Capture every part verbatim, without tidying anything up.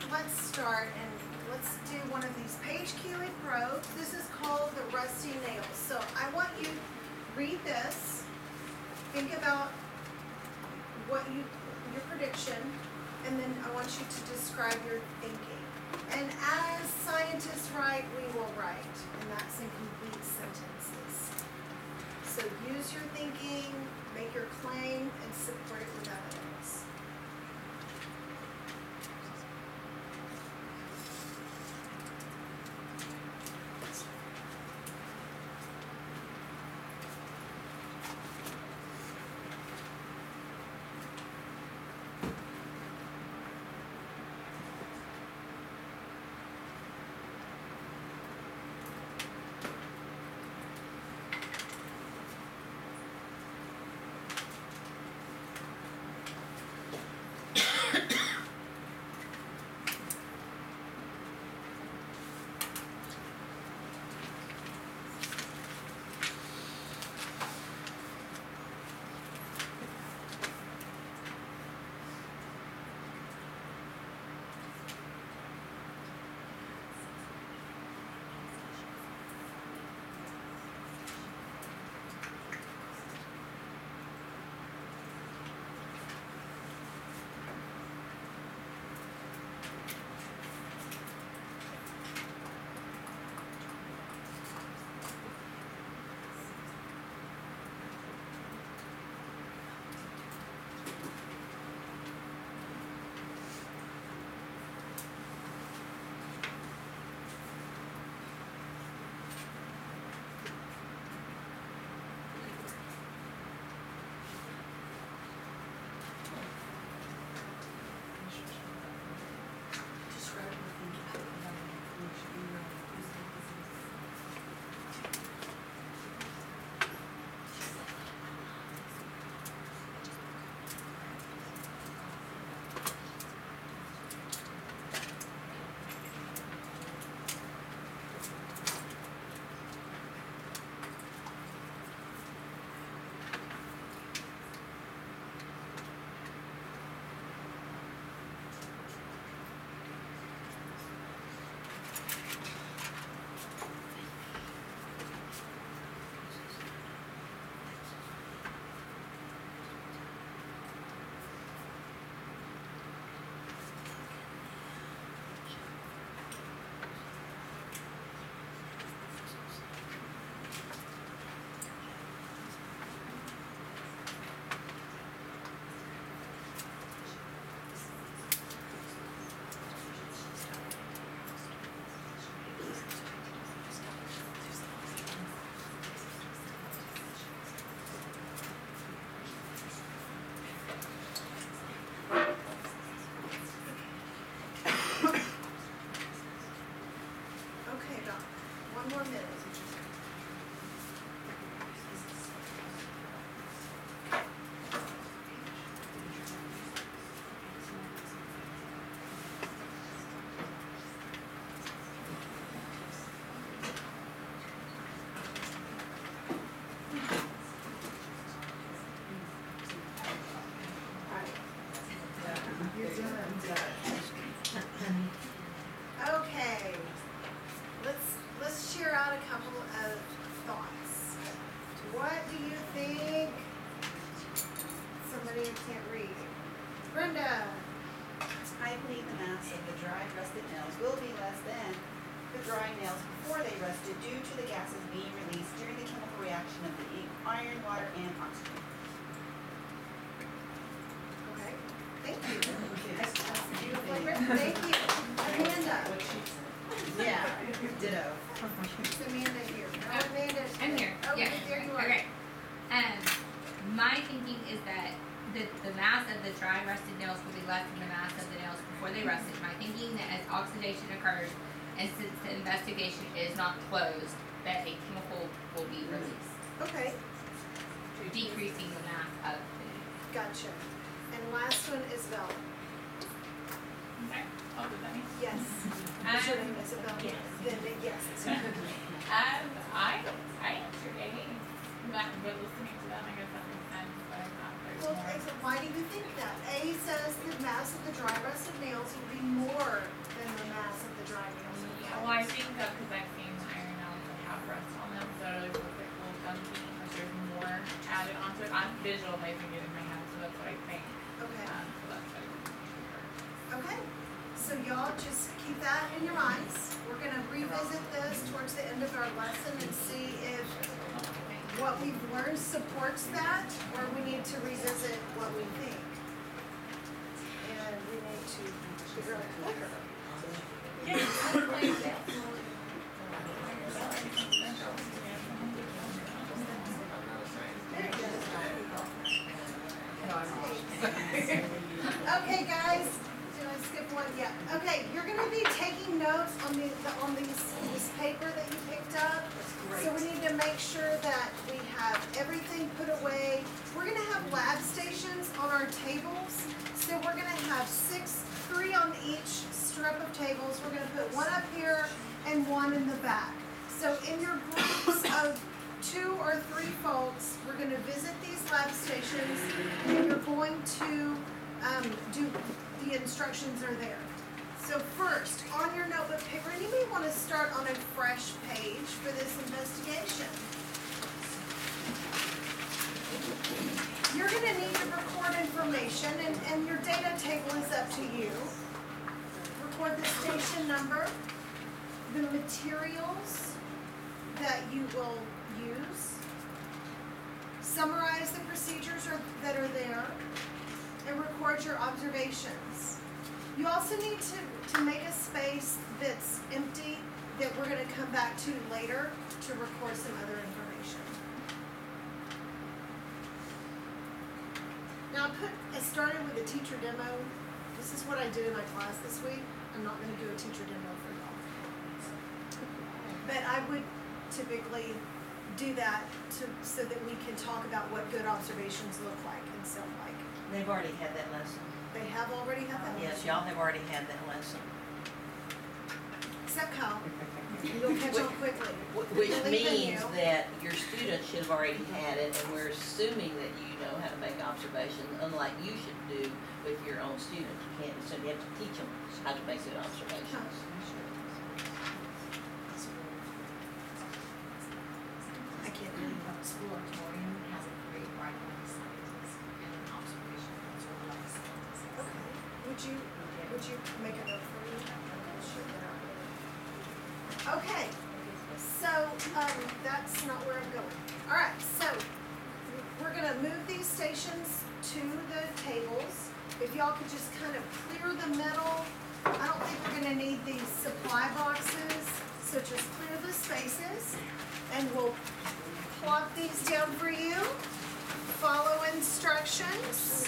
let's start and let's do one of these Paige Keeley Pro. This is called the Rusty Nails. So I want you to read this, think about what you, your prediction, and then I want you to describe your thinking. And as scientists write, we will write, and that's in complete sentences. So use your thinking, make your claim, and support it with evidence. One more minute. Okay. Let's let's share out a couple of thoughts. What do you think? Somebody who can't read. Brenda. I believe the mass of the dried rusted nails will be less than the dry nails before they rusted due to the gases being released during the chemical reaction of the iron, water, and oxygen. Okay. Thank you. That's Beautifully written. Thank you. Amanda. Yeah, ditto. Is Amanda here? No, Amanda. I'm here. Oh, Yeah. there you are. Okay. Um, my thinking is that the, the mass of the dry rusted nails will be less than the mass of the nails before they rusted. My thinking that as oxidation occurs, and since the investigation is not closed, that a chemical will be released, Okay. decreasing the mass of the. Gotcha. And last one, Isabel. Okay, I'll do that. Yes. Um, What's your name, Isabel? yes. Then, then yes. Um, I, I answered A, but, but listening to that, I guess that makes sense, but I thought there's Well, more. okay, so why do you think that? A says the mass of the dry rusted nails will be more digital they can get in my house, so that's what I think. Okay, Um, so that's what I okay. So y'all just keep that in your minds. We're gonna revisit this towards the end of our lesson and see if what we've learned supports that, or we need to revisit what we think. And we need to figure out quicker. Okay, guys, did I skip one? Yeah. Okay, you're gonna be taking notes on the, the on these this paper that you picked up. So we need to make sure that we have everything put away. We're gonna have lab stations on our tables. So we're gonna have six, three on each strip of tables. We're gonna put one up here and one in the back. So in your groups of two or three folks, we're gonna visit these lab stations and you're going to um, do, the instructions are there. So first, on your notebook paper, and you may want to start on a fresh page for this investigation. You're going to need to record information, and, and your data table is up to you. Record the station number, the materials that you will use, summarize the procedures are, that are there, and record your observations. You also need to, to make a space that's empty that we're going to come back to later to record some other information. Now I put, I started with a teacher demo. This is what I did in my class this week. I'm not going to do a teacher demo for y'all. But I would typically do that to, so that we can talk about what good observations look like and sound like. They've already had that lesson. They have already had that? Yes, y'all have already had that lesson. Except Kyle. You'll catch on quickly. Wh- Which Believe in means you. that your students should have already had it, and we're assuming that you know how to make observations, unlike you should do with your own students. You can't, so you have to teach them how to make good observations. I can't do it. School auditorium has a great bright line scientist and an observation conservative scientist. Okay. Would you, would you make a note for me? I'll share that out later. Okay, so, um, that's not where I'm going. All right, so we're gonna move these stations to the tables. If y'all could just kind of clear the middle. I don't think we're gonna need these supply boxes, so just clear the spaces and we'll plop these down for you. Follow instructions.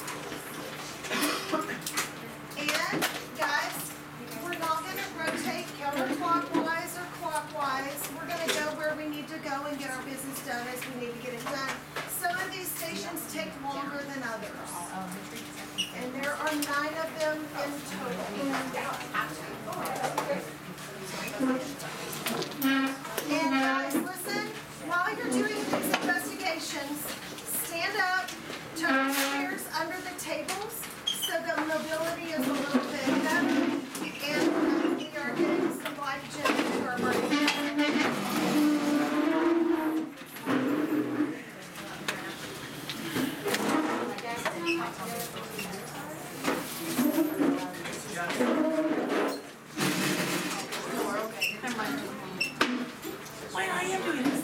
And guys, we're not gonna rotate counterclockwise or clockwise. We're gonna go where we need to go and get our business done as we need to get it done. Some of these stations take longer than others. And there are nine of them in total. And guys, listen, while you're doing these investigations, stand up, turn your chairs under the tables so the mobility is a little bit better. And uh, we are getting some glycogen into our brain. Wait, I am doing